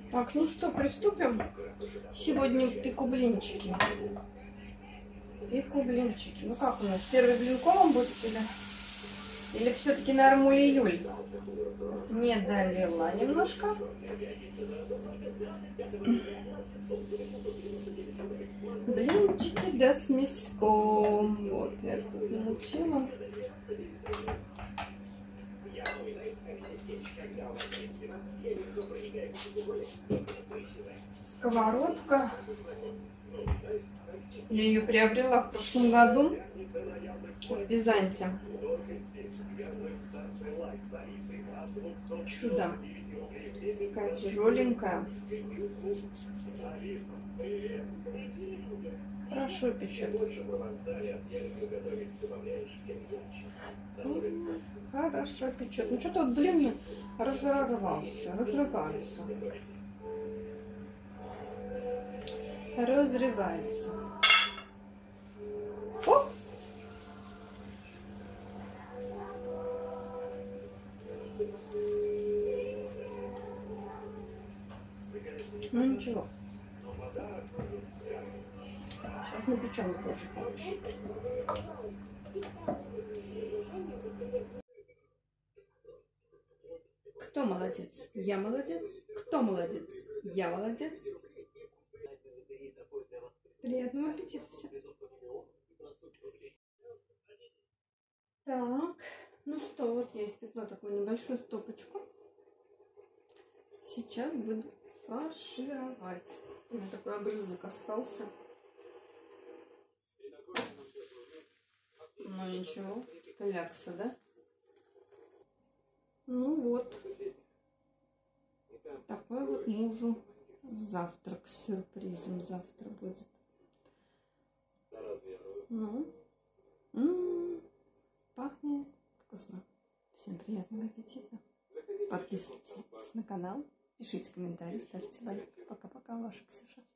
Так, ну что, приступим. Сегодня пеку блинчики. Пеку блинчики. Ну как у нас? Первый блинком будет или все-таки нормуль июль? Не долила немножко. Блинчики да с мяском. Вот я тут научила. Сковородка. Я ее приобрела в прошлом году в Бизанте. Чудо. Такая тяжеленькая. Хорошо печет. Хорошо печет. Ну что-то вот, блин, разрывается. Разрывается. О! Ну ничего. Сейчас напечем тоже получше. Кто молодец? Я молодец. Кто молодец? Я молодец. Приятного аппетита всем. Так, ну что, вот я испекла такую небольшую стопочку. Сейчас буду фаршировать. У меня такой огрызок остался. Ну ничего, клякса, да? Ну вот. Такой вот мужу завтрак с сюрпризом завтра будет. Ну, пахнет вкусно. Всем приятного аппетита. Подписывайтесь на канал, пишите комментарии, ставьте лайк. Пока-пока, ваша Ксюша.